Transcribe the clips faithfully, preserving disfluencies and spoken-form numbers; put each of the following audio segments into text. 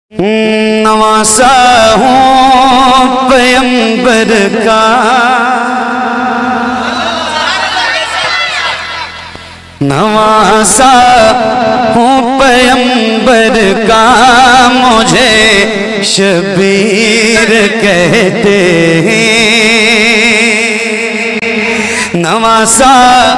نواسا ہوں پیغمبر کا نواسا ہوں پیغمبر کا مجھے شبیر کہتے ہیں نواسا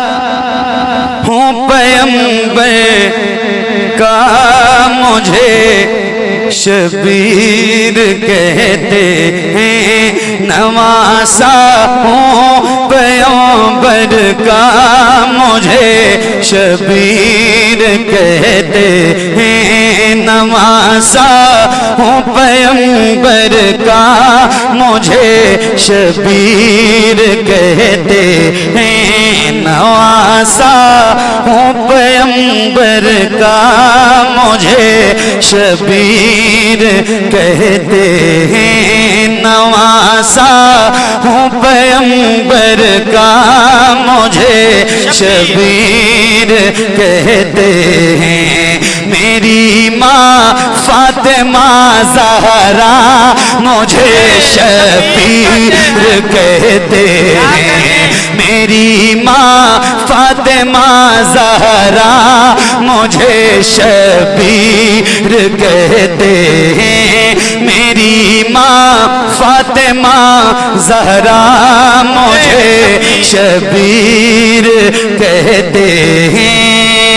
ہوں پیغمبر کا مجھے شبیر کہتے ہیں نواسا ہوں پیغمبر کا مجھے شبیر کہتے ہیں نواسا ہوں پیغمبر کا مجھے شبیر کہتے ہیں نواسا ہوں پیغمبر کا مجھے شبیر کہتے ہیں نواسا ہوں پیغمبر کا مجھے شبیر کہتے ہیں میری ماں فاطمہ زہرا مجھے شبیر کہتے ہیں میری ماں فاطمہ زہرا مجھے شبیر کہتے ہیں میری ماں فاطمہ زہرا مجھے شبیر کہتے ہیں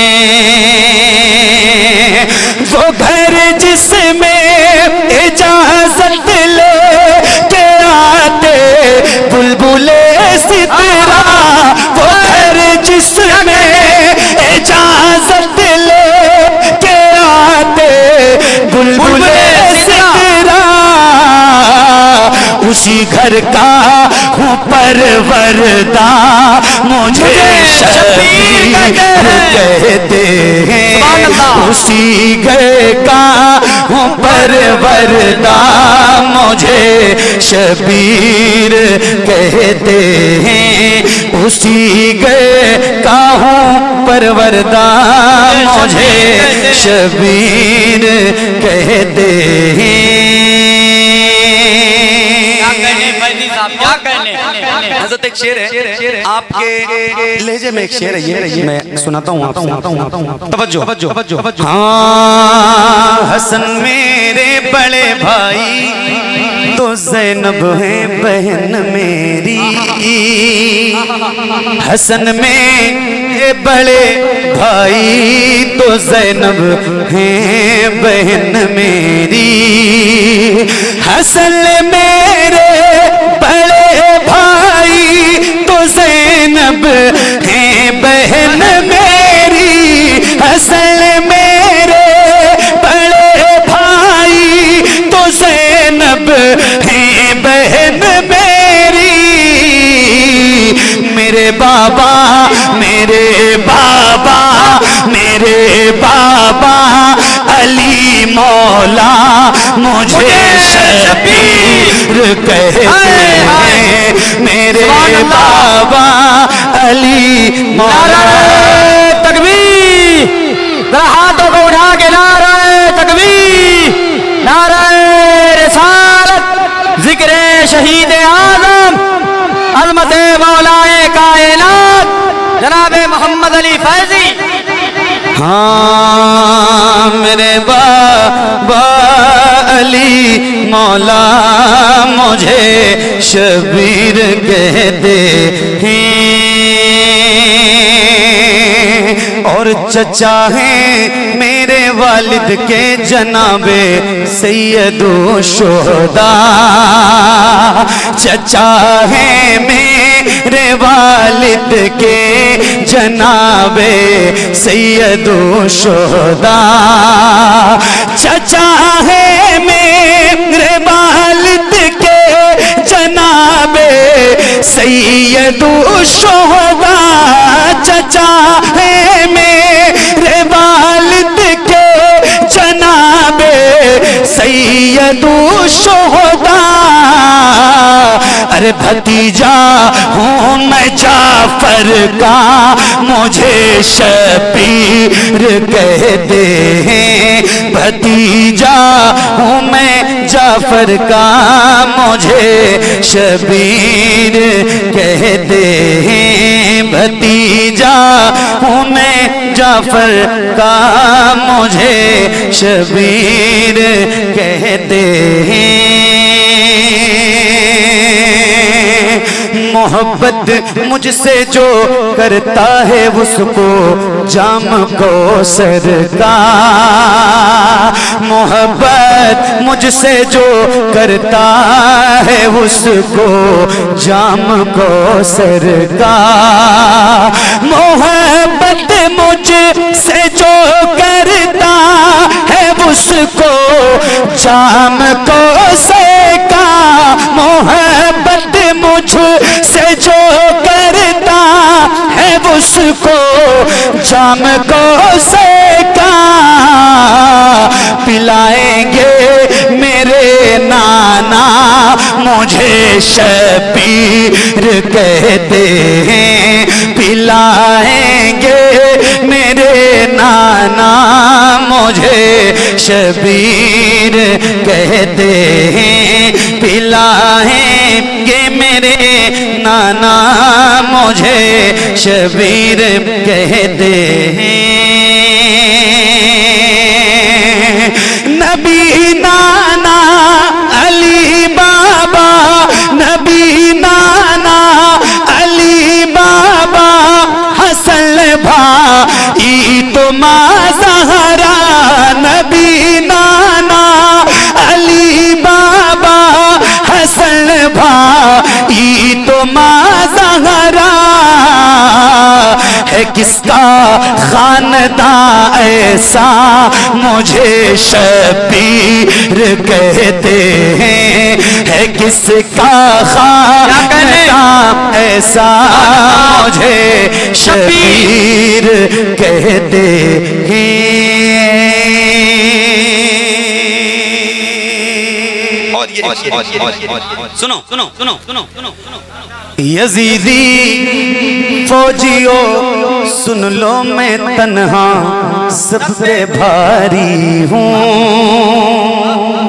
وہ گھر جس میں اجازت لے کے آتے بلبلے سترا وہ گھر جس میں اجازت لے کے آتے بلبلے سترا اسی گھر کا ہوں پروردہ مجھے شبیر کہتے ہیں اسی گھر کا ہوں پروردہ مجھے شبیر کہتے ہیں اسی گھر کا ہوں پروردہ مجھے شبیر کہتے ہیں کیا کہنے حضرت ایک شعر ہے آپ کے لہجے میں ایک شعر ہے یہ میں سناتا ہوں آپ سے توجہ ہاں حسن میرے بڑے بھائی تو زینب ہے بہن میری حسن میرے بڑے بھائی تو زینب ہے بہن میری حسن میرے بڑے بھائی تو زینب ہے بہن میری حسن میرے بڑے بھائی تو زینب ہے بہن میری میرے بابا میرے بابا میرے بابا علی مولا مجھے شبیر کہتے ہیں میرے بابا علی مولا تکبیر ذرا ہاتھوں کو اٹھا کے نعرہ تکبیر نعرہ رسالت ذکر شہید اعظم عظمت مولا کائنات جناب محمد علی فیضی ہاں میرے بابا علی مولا مجھے شبیر کہتے ہیں اور چچا ہیں میرے والد کے جناب سید الشہداء چچا ہیں میرے والد کے جناب سید الشہداء چچا ہے میرے والد کے جناب سید الشہداء چچا ہے میرے والد کے جناب سید الشہداء ارے بھتیجا ہوں میں جعفر کا مجھے شبیر کہتے ہیں بھتیجا ہوں میں جعفر کا مجھے شبیر کہتے ہیں بھتیجا ہوں میں جعفر کا مجھے شبیر کہتے ہیں محبت مجھ سے جو کرتا ہے اس کو جام کوثر کا محبت مجھ سے جو کرتا ہے اس کو جام کوثر کا محبت مجھ سے جو کرتا ہے اس کو جام کوثر کا محبت مجھ سے جو کرتا ہے اس کو جام کوثر کا پلائیں گے میرے نانا مجھے شبیر کہتے ہیں پلائیں گے میرے نانا مجھے شبیر کہتے ہیں پلائیں گے میرے نانا مجھے شبیر کہتے ہیں نبی نانا علی بابا نبی نانا علی بابا حسن بھائی تو ماں زہرا نبی نانا علی بابا حسن بھائی تو ماں زہرا ہے کس کا خاندان ایسا مجھے شبیر کہتے ہیں ہے کس کا خاندان ایسا مجھے شبیر کہتے ہیں سنو سنو سنو سنو سنو یزیدی فوجیوں سن لو میں تنہا سب پہ بھاری ہوں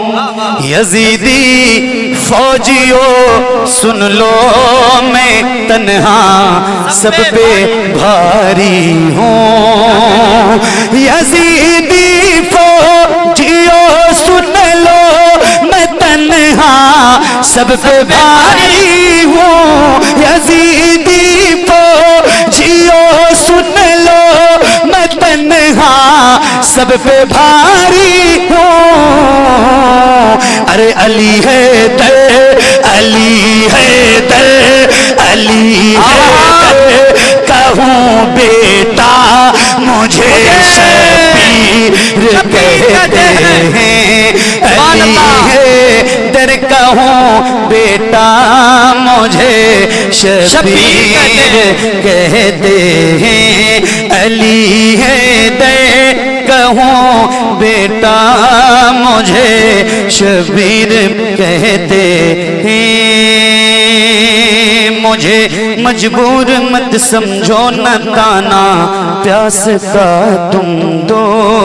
یزیدی فوجیوں سن لو میں تنہا سب پہ بھاری ہوں یزیدی فوجیوں سن لو میں تنہا سب پہ بھاری ہوں یزیدی فوجیوں سن لو میں تنہا سب پہ بھاری ہوں ارے علی ہے در علی ہے در علی ہے در کہوں بیٹا مجھے شبیر کہتے ہیں علی ہے در کہوں بیٹا مجھے شبیر کہتے ہیں علی ہے در کہوں بیٹا مجھے شبیر کہتے ہیں مجھے مجبور مت سمجھو نہ تانا پیاس کا تم دو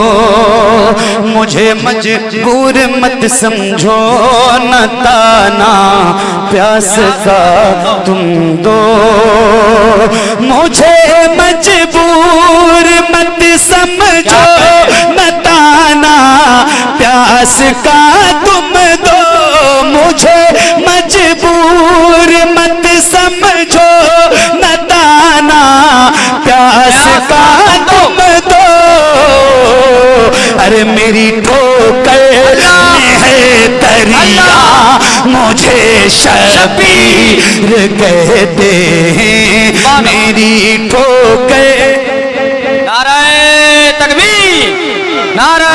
مجھے مجبور مت سمجھو نہ تانا پیاس کا تم دو مجھے مجبور مت سمجھو نہ تانا پیاس کا تم دو مجھے مجبور مت سمجھو نہ تانا پیاس کا تم دو ارے میری ٹھوکر میں ہے دریا مجھے شبیر کہتے ہیں میری ٹھوکر نعرہ تکبیر نعرہ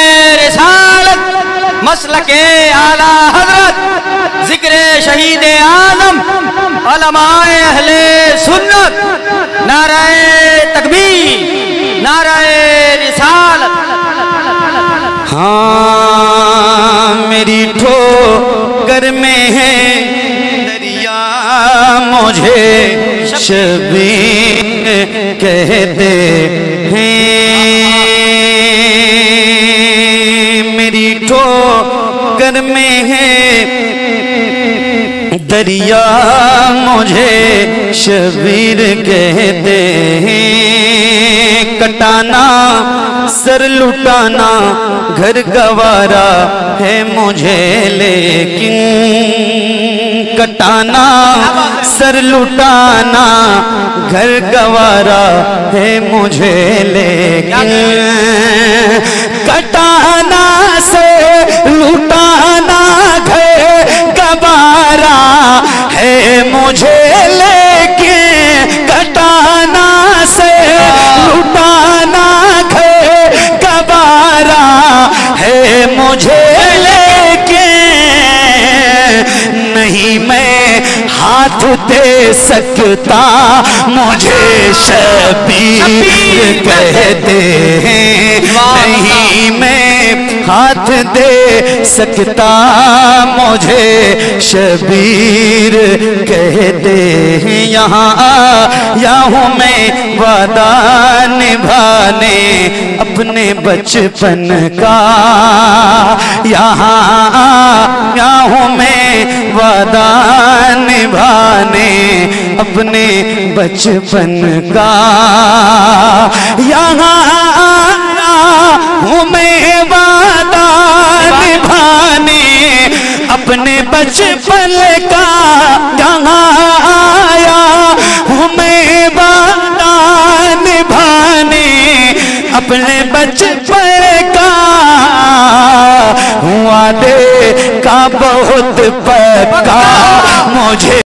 رسالت مسلک اعلیٰ حضرت ذکر شہید اعظم علماء اہل سنت نعرہ تکبیر نعرہ رسالت ہاں میری ٹھوکر میں ہے دریا مجھے شبیر کہتے ہیں، میری ٹھوکر میں ہے دریا مجھے شبیر کہتے ہیں، کٹانا سر لٹانا گھر گوارا ہے مجھے لیکن، کٹانا سر لٹانا گھر گوارا ہے مجھے لیکن، کٹانا سے لٹانا گھر گوارا ہے مجھے لیکن، کٹانا سے لٹانا گھر گوارا ہے مجھے لیکن، نہیں میں ہاتھ دے سکتا مجھے شبیر کہتے ہیں، نہیں میں ہاتھ دے سکتا مجھے شبیر کہتے ہیں، یہاں آیا ہوں میں وعدہ نبھانے اپنے بچپن کا، یہاں آیا ہوں میں وعدہ نبھانے اپنے بچپن کا، یہاں آیا ہوں میں وعدہ نبھانے اپنے بچپن کا، یہاں آیا ہوں میں وعدہ نبھانے اپنے بچپن کا، وعدے کا بہت پکا مجھے